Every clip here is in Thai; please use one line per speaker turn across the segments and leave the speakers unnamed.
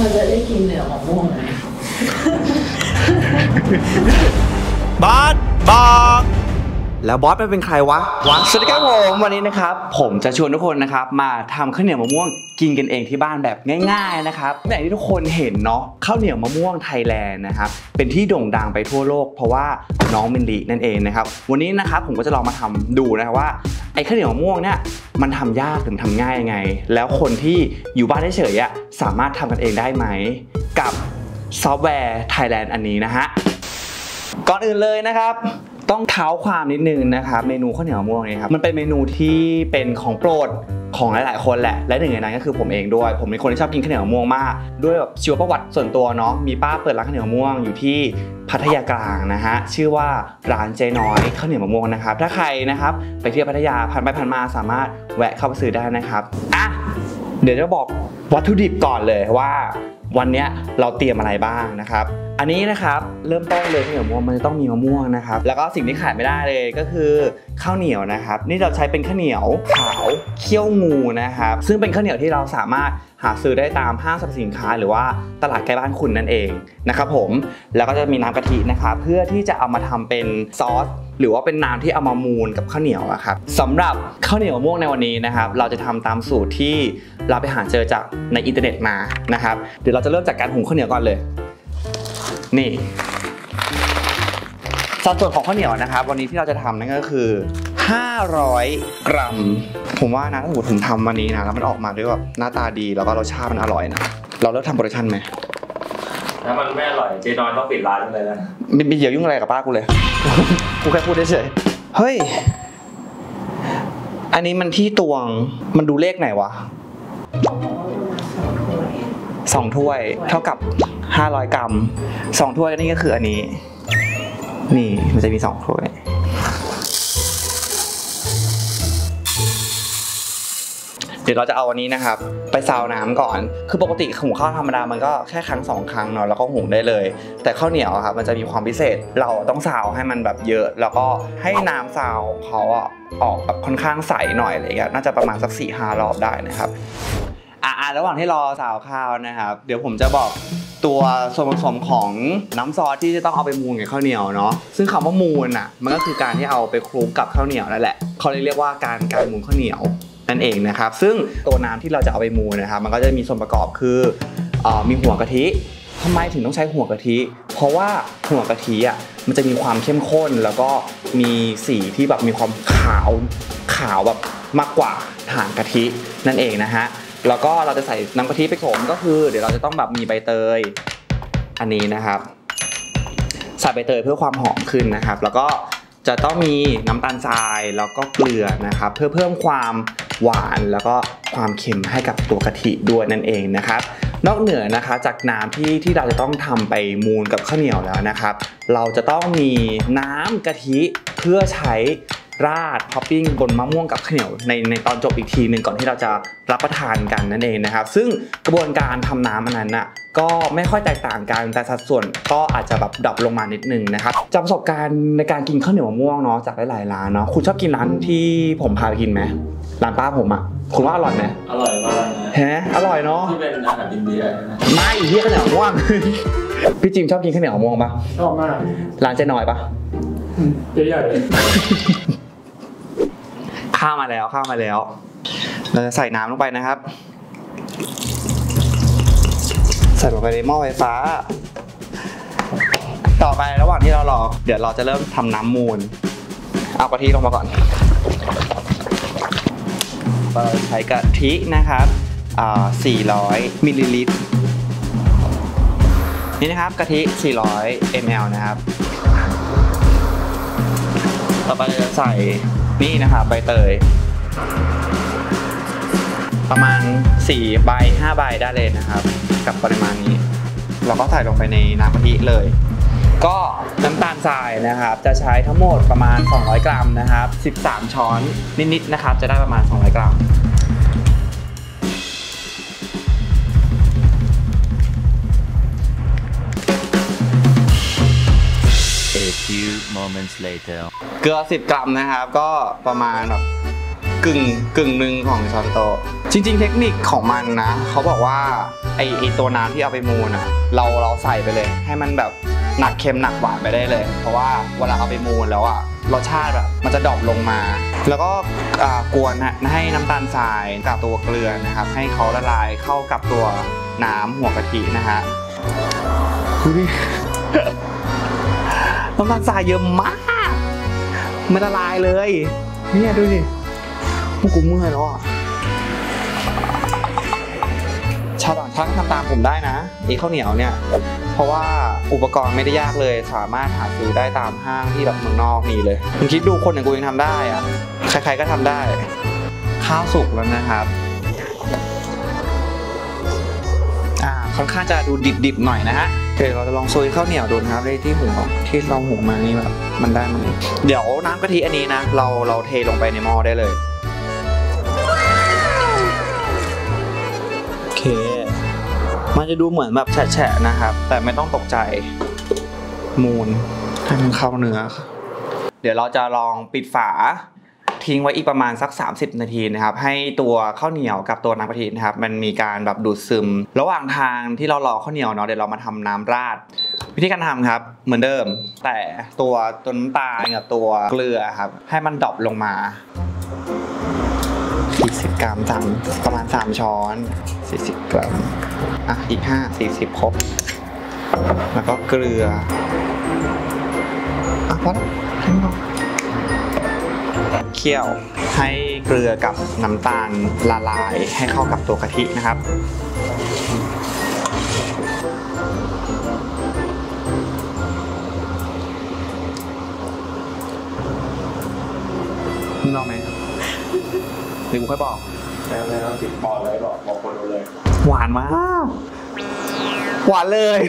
เราจะได้กินเนื้อมะม่วงไหม
บอสบอกแล้วบอสมันเป็นใครวะสวัสดีครับผมวันนี้นะครับผมจะชวนทุกคนนะครับมาทำข้าวเหนียวมะม่วงกินกันเองที่บ้านแบบง่ายๆนะครับอย่างที่ทุกคนเห็นเนาะข้าวเหนียวมะม่วงไทยแลนด์นะครับเป็นที่โด่งดังไปทั่วโลกเพราะว่าน้องมินลีนั่นเองนะครับวันนี้นะครับผมก็จะลองมาทำดูนะครับว่าไอ้ข้าวเหนียวมะม่วงเนี่ยมันทำยากหรือทำง่ายยังไงแล้วคนที่อยู่บ้านเฉยๆสามารถทำกันเองได้ไหมกับซอฟต์แวร์ไทยแลนด์อันนี้นะฮะก่อนอื่นเลยนะครับต้องเท้าความนิดนึงนะครับเมนูข้าวเหนียวมะม่วงเนี่ยครับมันเป็นเมนูที่เป็นของโปรดของหลายๆคนแหละและหนึ่งในนั้นก็คือผมเองด้วยผมเป็นคนที่ชอบกินข้าวเหนียวมะม่วงมากด้วยแบบชีวประวัติส่วนตัวเนาะมีป้าเปิดร้านข้าวเหนียวมะม่วงอยู่ที่พัทยากลางนะฮะชื่อว่าร้านเจ๊น้อยข้าวเหนียวมะม่วงนะครับถ้าใครนะครับไปเที่ยวพัทยาผ่านไปผ่านมาสามารถแวะเข้าไปซื้อได้นะครับอ่ะเดี๋ยวจะบอกวัตถุดิบก่อนเลยว่าวันนี้เราเตรียมอะไรบ้างนะครับอันนี้นะครับเริ่มต้นเลยข้าวเหนียวมะม่วงมันจะต้องมีมะม่วงนะครับแล้วก็สิ่งที่ขาดไม่ได้เลยก็คือข้าวเหนียวนะครับนี่เราใช้เป็นข้าวเหนียวขาวเคี่ยวงูนะครับซึ่งเป็นข้าวเหนียวที่เราสามารถหาซื้อได้ตามห้างสรรพสินค้าหรือว่าตลาดใกล้บ้านคุณนั่นเองนะครับผมแล้วก็จะมีน้ำกะทินะครับเพื่อที่จะเอามาทำเป็นซอสหรือว่าเป็นน้ำที่เอามามูนกับข้าวเหนียวครับสำหรับข้าวเหนียวมะม่วงในวันนี้นะครับเราจะทำตามสูตรที่เราไปหาเจอจากในอินเทอร์เน็ตมานะครับเดี๋ยวเราจะเริ่มจากการหุงข้าวเหนียวก่อนเลยนี่สัดส่วนของข้าวเหนียวนะครับวันนี้ที่เราจะทำนั่นก็คือ500 กรัมผมว่านะถ้าสมมติผมทำวันนี้นะแล้วมันออกมาด้วยแบบหน้าตาดีแล้วก็รสชาติมันอร่อยนะเราเลิกทำโปรดักชั่นไหม
ถ้ามันไม่อร่อยเจ๊น้อยต้องปิดร้านเลยนะ
มีเดี๋ยวยุ่งอะไรกับป้ากูเลย กูแค่พูดเฉยเฮ้ยอันนี้มันที่ตวงมันดูเลขไหนวะ2 ถ้วยเท่ากับ500 กรัม2 ถ้วยนี่ก็คืออันนี้นี่มันจะมี2 ถ้วยเดี๋ยวเราจะเอาอันนี้นะครับไปซาวน้ำก่อนคือปกติหุงข้าวธรรมดามันก็แค่ครั้ง2 ครั้งเนาะแล้วก็หุงได้เลยแต่ข้าวเหนียวครับมันจะมีความพิเศษเราต้องซาวให้มันแบบเยอะแล้วก็ให้น้ำซาวเขาออกแบบค่อนข้างใสหน่อยอะไรเงี้ยน่าจะประมาณสัก 4-5 รอบได้นะครับระหว่างที่รอซาวข้าวนะครับเดี๋ยวผมจะบอกตัวส่วนผสมของน้ำซอสที่จะต้องเอาไปมูนกับข้าวเหนียวเนาะซึ่งคำว่ามูนมันก็คือการที่เอาไปคลุกกับข้าวเหนียวนั่นแหละเขาเรียกว่าการมูนข้าวเหนียวนั่นเองนะครับซึ่งตัวน้ำที่เราจะเอาไปมูนนะครับมันก็จะมีส่วนประกอบคือมีหัวกะทิทำไมถึงต้องใช้หัวกะทิเพราะว่าหัวกะทิมันจะมีความเข้มข้นแล้วก็มีสีที่แบบมีความขาวแบบมากกว่าหางกะทินั่นเองนะฮะแล้วก็เราจะใส่น้ำกะทิไปผสมก็คือเดี๋ยวเราจะต้องแบบมีใบเตยอันนี้นะครับใส่ใบเตยเพื่อความหอมขึ้นนะครับแล้วก็จะต้องมีน้ำตาลทรายแล้วก็เกลือนะครับเพื่อเพิ่มความหวานแล้วก็ความเค็มให้กับตัวกะทิด้วยนั่นเองนะครับนอกเหนือนะคะจากน้ำที่เราจะต้องทำไปมูนกับข้าวเหนียวแล้วนะครับเราจะต้องมีน้ำกะทิเพื่อใช้ราดท็อปปิ้งบนมะม่วงกับข้าวเหนียวในตอนจบอีกทีหนึ่งก่อนที่เราจะรับประทานกันนั่นเองนะครับซึ่งกระบวนการทำน้ำอันนั้นก็ไม่ค่อยแตกต่างกันแต่สัดส่วนก็อาจจะแบบดรอปลงมานิดนึงนะครับจากประสบการณ์ในการกินข้าวเหนียวมะม่วงเนาะจากหลายๆร้านเนาะคุณชอบกินร้านที่ผมพาไปกินไหมร้านป้าผมคุณว่าอร่อยไหม
อร่อยมากนะ
ฮะอร่อยเนาะ
ที่เป็นอาหารอินเดีย
ไม่ที่ข้าวเหนียวมะม่วงพี่จิมชอบกินข้าวเหนียวมะม่วงปะ
ชอบมาก
ร้านเจ๊น้อยปะ
ใหญ่เลย
ข้าวมาแล้วเราจะใส่น้ำลงไปนะครับใส่ลงไปในหม้อไฟฟ้าต่อไประหว่างที่เรารอเดี๋ยวเราจะเริ่มทำน้ำมูนเอากะทิลงมาก่อนเราใช้กะทินะครับ400 มิลลิลิตรนี่นะครับกะทิ400 ml นะครับต่อไปจะใส่นี่นะครับใบเตยประมาณ4 ใบ 5 ใบได้เลยนะครับกับปริมาณนี้เราก็ใส่ลงไปในน้ำกะทิเลยก็น้ำตาลทรายนะครับจะใช้ทั้งหมดประมาณ200 กรัมนะครับ13 ช้อนนิดๆนะครับจะได้ประมาณ200 กรัมเกลือ10 กรัมนะครับก็ประมาณแบบกึ่งหนึ่งของช้อนโต๊ะจริงๆเทคนิคของมันนะเขาบอกว่าไอตัวน้ำที่เอาไปมูนอ่ะเราใส่ไปเลยให้มันแบบหนักเค็มหนักหวานไปได้เลยเพราะว่าเวลาเอาไปมูนแล้วอ่ะรสชาติแบบมันจะดรอปลงมาแล้วก็กวนให้น้ำตาลทรายกับตัวเกลือนะครับให้เขาละลายเข้ากับตัวน้ำหัวกะทินะฮะดูดิ น้ำตาลทรายเยอะมากไม่ละลายเลยเนี่ยดูดิกูเมื่อยแล้วอ่ะชาวต่างชาติทำตามผมได้นะข้าวเหนียวเนี่ยเพราะว่าอุปกรณ์ไม่ได้ยากเลยสามารถหาซื้อได้ตามห้างที่แบบเมืองนอกนี่เลยมึงคิดดูคนอย่างกูยังทำได้อ่ะใครๆก็ทำได้ข้าวสุกแล้วนะครับค่อนข้างจะดูดิบๆหน่อยนะฮะเดี๋ยวเราจะลองซอยข้าวเหนียวดูนะครับที่หุงที่เราหุงมานี่แบบมันได้ไหมเดี๋ยวน้ำกะทิอันนี้นะเราเทลงไปในหม้อได้เลยโอเคมันจะดูเหมือนแบบแฉะๆนะครับแต่ไม่ต้องตกใจมูนให้มันเข้าเนื้อเดี๋ยวเราจะลองปิดฝาทิ้งไว้อีกประมาณสัก30นาทีนะครับให้ตัวข้าวเหนียวกับตัวน้ำกะทินะครับมันมีการแบบดูดซึมระหว่างทางที่เรารอข้าวเหนียวเนาะเดี๋ยวเรามาทำน้ำราดวิธีการทำครับเหมือนเดิมแต่ตัวน้ำตาลกับตัวเกลือครับให้มันดรอปลงมา40 กรัมประมาณ3ช้อน40 กรัมอีก40ครบแล้วก็เกลือพอแล้วเคี่ยวให้เกลือกับน้ำตาลละลายให้เข้ากับตัวกะทินะครับมึงลองไหมหรือกูค่อยบอก
แล้วติดบอลเลยบอกคนดูเลย
หวานมากหวานเลย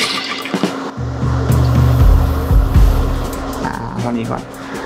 เท่านี้ก่อน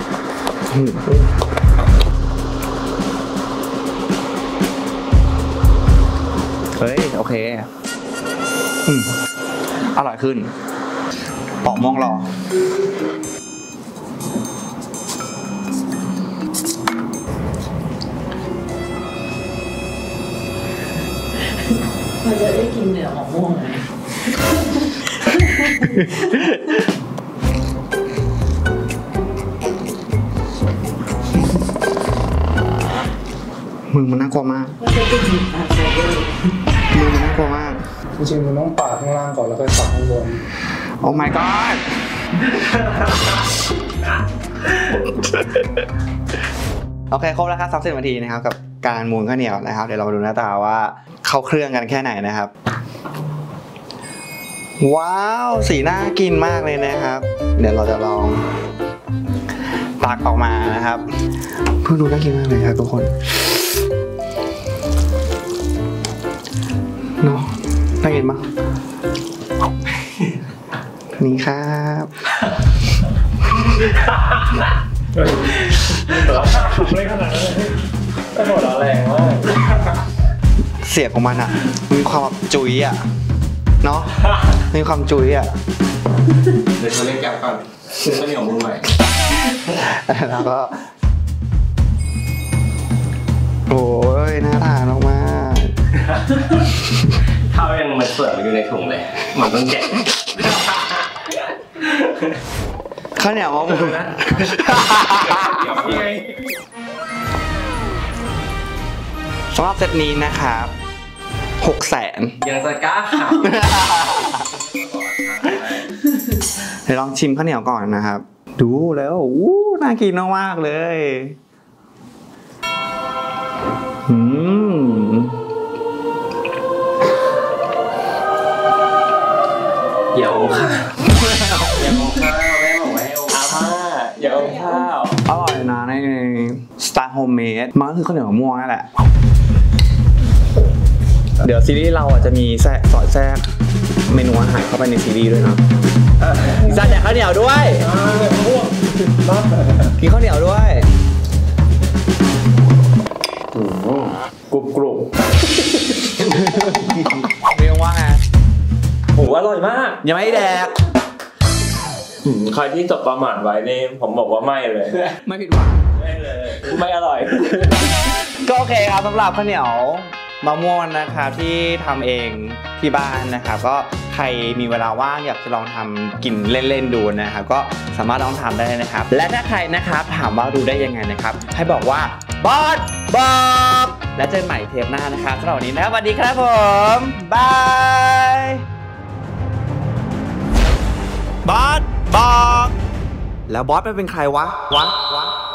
เฮ้ยโอเคอร่อยขึ้นปอกม่วงรอ
มันจะได้กินเนื้อมะม่วงไหม
มือมันน่ากลัวมาก
มันจะติดอยู่ตาใส่เลย
มือมันน่ากลัวมาก
จริงๆมันต้องปาดข้างล่างก่อนแล้วก็ปาดข้างบน
โอ้ my god โอเคครบแล้วครับ30 นาทีนะครับกับการมูนข้าวเหนียวนะครับเดี๋ยวเรามาดูหน้าตาว่าเข้าเครื่องกันแค่ไหนนะครับว้าวสีน่ากินมากเลยนะครับเดี๋ยวเราจะลองตักออกมานะครับเพื่อดูน่ากินมากเลยครับทุกคนเนาะน่ากินมากนี่ครับ
ไม่ขนาดนั้นเลยไม่หมดแรงมาก
เสียงของมันอ่ะมีความแบบจุ๋ยอ่ะเนาะมีความจุ๋ยอ่ะ
เดี๋ยวเราเล่นแก๊ปก่อนซื้อข้าวเหนียวมือใหม่
แล้วก็โอ้ยน่าทานมาก
ข้าวยังมันเสิร์ฟอยู่ในถุงเลยมันต้องแกะ
ข้าวเหนียวมะม่วงนะสำหรับเซตนี้นะครับ600,000
ยังจะกล้าขับ
เดี๋ยวลองชิมข้าวเหนียวก่อนนะครับดูแล้วน่ากินมากเลย
อย่าโอ้ข้าวอย่าโอ้ข้าวแม่บอกให้โอ้ข้าวอย่าโอ้ข้าว
อร่อยนะในสไตล์โฮมเมดมันก็คือข้าวเหนียวมะม่วงนั่นแหละเดี๋ยวซีรีส์เราจะมีสอดแทรกเมนูอาหารเข้าไปในซีรีส์ด้วยนะจะแจกข้าวเหนียวด้วยกินข้าวเหนียวด้วย
กรุบกรุบ
เรียกว่าไง
โหอร่อยมาก
ยังไม่แดก
ใครที่จบประมาทไว้นี่ผมบอกว่าไม่เลย
ไม่ผิดหวัง
ไม่เลยไม่อร่อย
ก็โอเคครับสำหรับข้าวเหนียวมมะม่วงนะครับที่ทำเองที่บ้านนะครับก็ใครมีเวลาว่างอยากจะลองทำกินเล่นๆดูนะครับก็สามารถลองทำได้นะครับและถ้าใครนะครับถามว่าดูได้ยังไงนะครับให้บอกว่าบอสบอกแล้วเจอกันใหม่เทปหน้านะครับสำหรับวันนี้นะครับสวัสดีครับผมบายบอสบอกแล้วบอสเป็นใครวะ